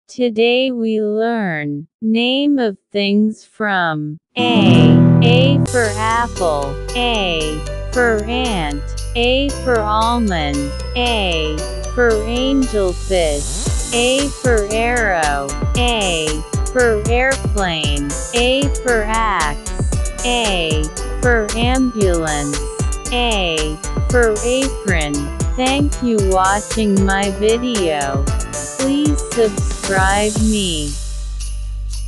Today we learn name of things from A for apple, A for ant, A for almond, A for angelfish, A for arrow, A for airplane, A for axe, A for ambulance, A for apron. Thank you watching my video. Please subscribe me.